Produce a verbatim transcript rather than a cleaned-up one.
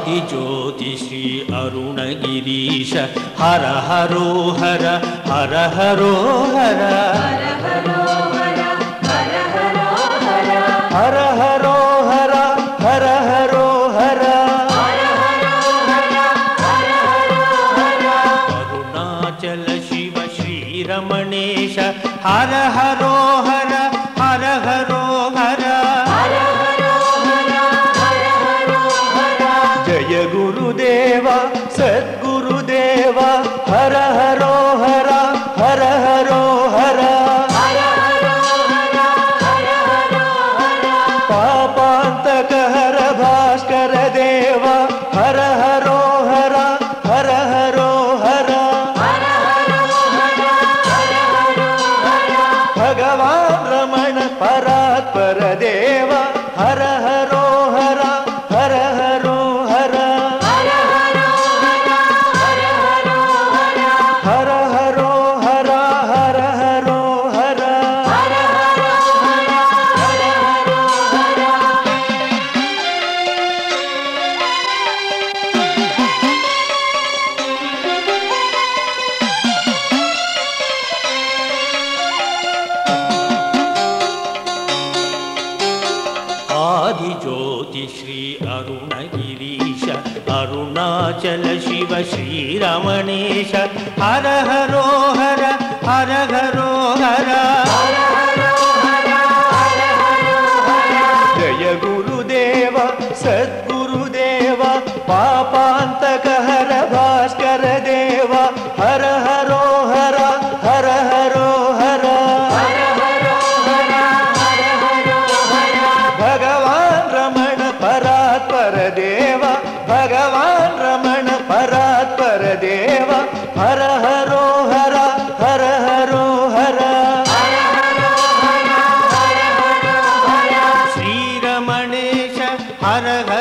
आदिज्योति श्री अरुणगिरीश हर हरो हर हर हरो हर हर हरो हर हर हरो हर हर हरो हर हर हरो हर अरुणाचल शिव श्री रमणेश हर हरो हर हर हरो हर जय गुरुदेव सद्गुरुदेव हर हरो हर हर हरो हर पापांतक हर भास्कर देव हर हरो हर हर हरो हर भगवान रमण परात्पर देव हर हरो हर हर हरो हर हर हरो हर हर हरो हर आदिज्योति श्री अरुणगिरीश अरुणाचल शिव श्री रमणेश हर हरो हर हर हरो हर जय गुरुदेव सद्गुरुदेव पापांतक हर भास्कर देव हर हरो हर हर हरो हर भगवान रमण परात्पर देव भगवान रमण परात्पर देव हर हरो हर हर हरो हर श्री रमणेश हर